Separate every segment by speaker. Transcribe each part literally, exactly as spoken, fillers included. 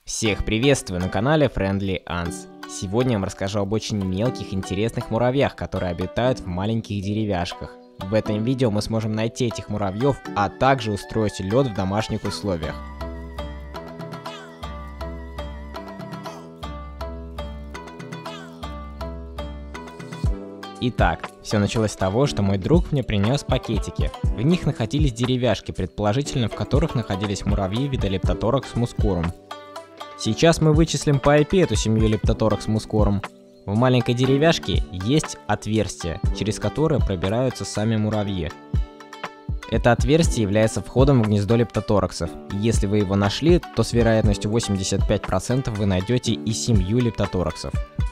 Speaker 1: Всех приветствую на канале Friendly Ants. Сегодня я вам расскажу об очень мелких интересных муравьях, которые обитают в маленьких деревяшках. В этом видео мы сможем найти этих муравьев, а также устроить лед в домашних условиях. Итак, все началось с того, что мой друг мне принес пакетики. В них находились деревяшки, предположительно в которых находились муравьи вида Leptothorx muscorum. Сейчас мы вычислим по ай пи эту семью Leptothorx muscorum. В маленькой деревяшке есть отверстие, через которое пробираются сами муравьи. Это отверстие является входом в гнездо лептотораксов. Если вы его нашли, то с вероятностью восемьдесят пять процентов вы найдете и семью лептотораксов.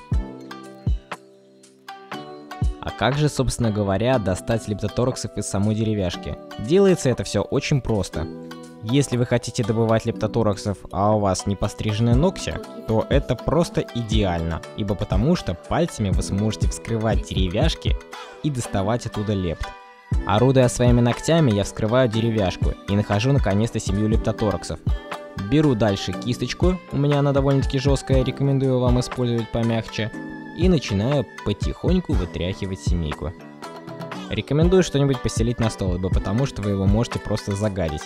Speaker 1: А как же, собственно говоря, достать лептотораксов из самой деревяшки? Делается это все очень просто. Если вы хотите добывать лептотораксов, а у вас не постриженные ногти, то это просто идеально, ибо потому что пальцами вы сможете вскрывать деревяшки и доставать оттуда лепт. Орудуя своими ногтями, я вскрываю деревяшку и нахожу наконец-то семью лептотораксов. Беру дальше кисточку, у меня она довольно-таки жесткая, рекомендую вам использовать помягче, и начинаю потихоньку вытряхивать семейку. Рекомендую что-нибудь постелить на стол, ибо потому что вы его можете просто загадить.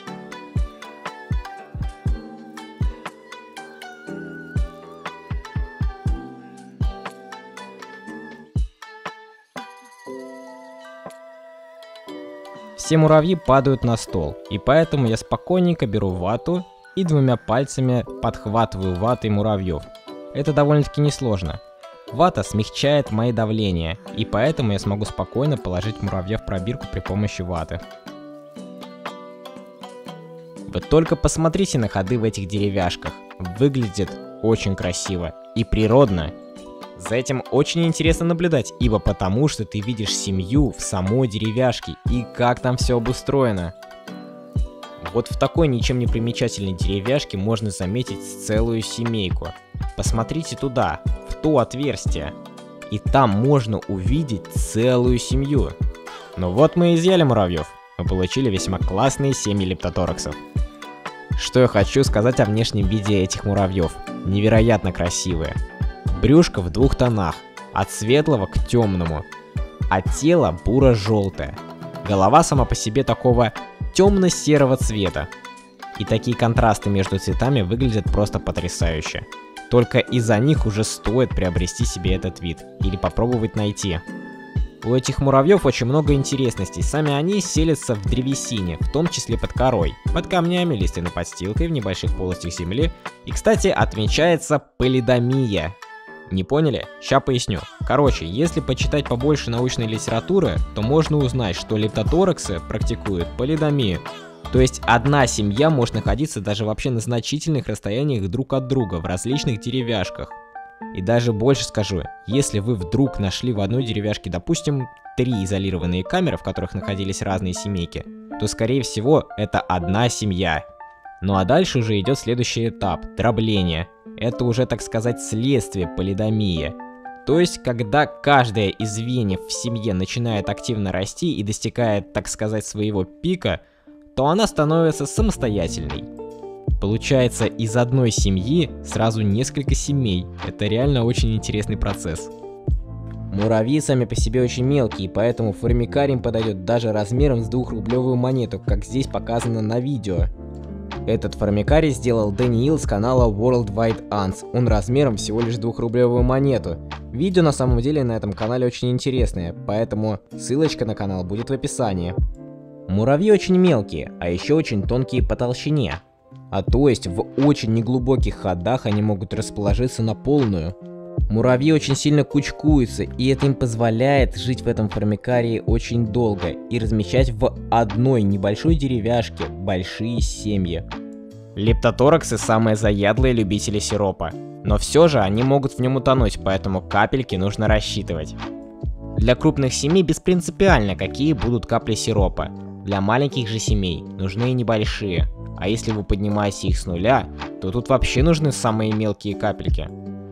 Speaker 1: Все муравьи падают на стол, и поэтому я спокойненько беру вату и двумя пальцами подхватываю ватой муравьев. Это довольно-таки несложно. Вата смягчает мои давления, и поэтому я смогу спокойно положить муравья в пробирку при помощи ваты. Вы только посмотрите на ходы в этих деревяшках. Выглядит очень красиво и природно. За этим очень интересно наблюдать, ибо потому что ты видишь семью в самой деревяшке и как там все обустроено. Вот в такой ничем не примечательной деревяшке можно заметить целую семейку. Посмотрите туда, в то отверстие, и там можно увидеть целую семью. Ну вот мы и изъяли муравьев, мы получили весьма классные семьи лептотораксов. Что я хочу сказать о внешнем виде этих муравьев? Невероятно красивые. Брюшко в двух тонах, от светлого к темному, а тело буро-желтое. Голова сама по себе такого темно-серого цвета. И такие контрасты между цветами выглядят просто потрясающе. Только из-за них уже стоит приобрести себе этот вид или попробовать найти. У этих муравьев очень много интересностей. Сами они селятся в древесине, в том числе под корой, под камнями, лиственной подстилкой, в небольших полостях земли. И, кстати, отмечается полидомия. Не поняли? Ща поясню. Короче, если почитать побольше научной литературы, то можно узнать, что лептотораксы практикуют полидомию. То есть одна семья может находиться даже вообще на значительных расстояниях друг от друга в различных деревяшках. И даже больше скажу, если вы вдруг нашли в одной деревяшке, допустим, три изолированные камеры, в которых находились разные семейки, то скорее всего это одна семья. Ну а дальше уже идет следующий этап – дробление. Это уже, так сказать, следствие полидомии. То есть, когда каждое из звеньев в семье начинает активно расти и достигает, так сказать, своего пика, то она становится самостоятельной. Получается, из одной семьи сразу несколько семей. Это реально очень интересный процесс. Муравьи сами по себе очень мелкие, поэтому формикарий им подойдет даже размером с двухрублевую монету, как здесь показано на видео. Этот формикарий сделал Дэниил с канала World Wide Ants. Он размером всего лишь двухрублевую монету. Видео на самом деле на этом канале очень интересное, поэтому ссылочка на канал будет в описании. Муравьи очень мелкие, а еще очень тонкие по толщине. А то есть в очень неглубоких ходах они могут расположиться на полную. Муравьи очень сильно кучкуются, и это им позволяет жить в этом формикарии очень долго и размещать в одной небольшой деревяшке большие семьи. Лептотораксы самые заядлые любители сиропа, но все же они могут в нем утонуть, поэтому капельки нужно рассчитывать. Для крупных семей беспринципиально, какие будут капли сиропа. Для маленьких же семей нужны небольшие, а если вы поднимаете их с нуля, то тут вообще нужны самые мелкие капельки.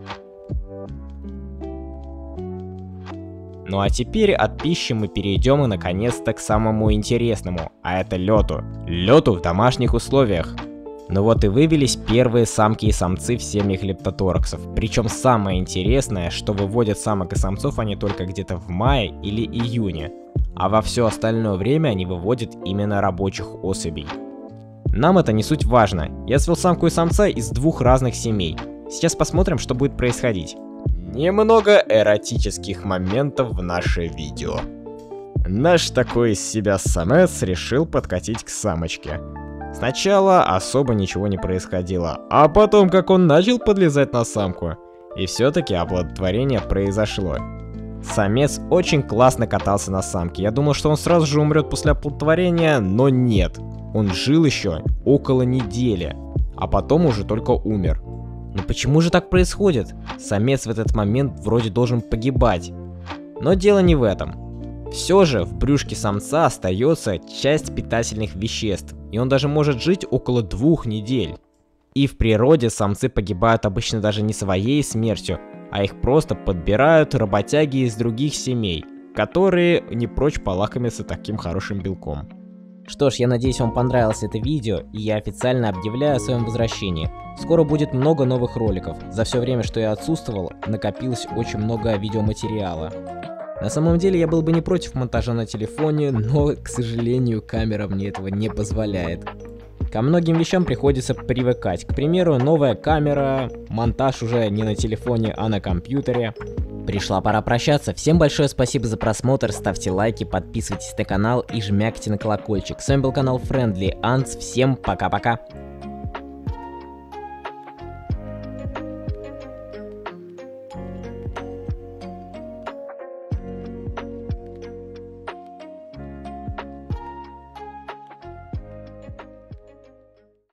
Speaker 1: Ну а теперь от пищи мы перейдем и наконец-то к самому интересному, а это лету. Лету в домашних условиях. Ну вот и вывелись первые самки и самцы в семьях лептотораксов. Причем самое интересное, что выводят самок и самцов они только где-то в мае или июне, а во все остальное время они выводят именно рабочих особей. Нам это не суть важно. Я свел самку и самца из двух разных семей. Сейчас посмотрим, что будет происходить. Немного эротических моментов в наше видео. Наш такой из себя самец решил подкатить к самочке. Сначала особо ничего не происходило, а потом как он начал подлезать на самку, и все-таки оплодотворение произошло. Самец очень классно катался на самке. Я думал, что он сразу же умрет после оплодотворения, но нет. Он жил еще около недели, а потом уже только умер. Но почему же так происходит? Самец в этот момент вроде должен погибать. Но дело не в этом. Все же в брюшке самца остается часть питательных веществ, и он даже может жить около двух недель. И в природе самцы погибают обычно даже не своей смертью, а их просто подбирают работяги из других семей, которые не прочь полакомиться таким хорошим белком. Что ж, я надеюсь, вам понравилось это видео, и я официально объявляю о своем возвращении. Скоро будет много новых роликов. За все время, что я отсутствовал, накопилось очень много видеоматериала. На самом деле я был бы не против монтажа на телефоне, но, к сожалению, камера мне этого не позволяет. Ко многим вещам приходится привыкать. К примеру, новая камера, монтаж уже не на телефоне, а на компьютере. Пришла пора прощаться. Всем большое спасибо за просмотр, ставьте лайки, подписывайтесь на канал и жмякайте на колокольчик. С вами был канал Friendly Ants. Всем пока-пока.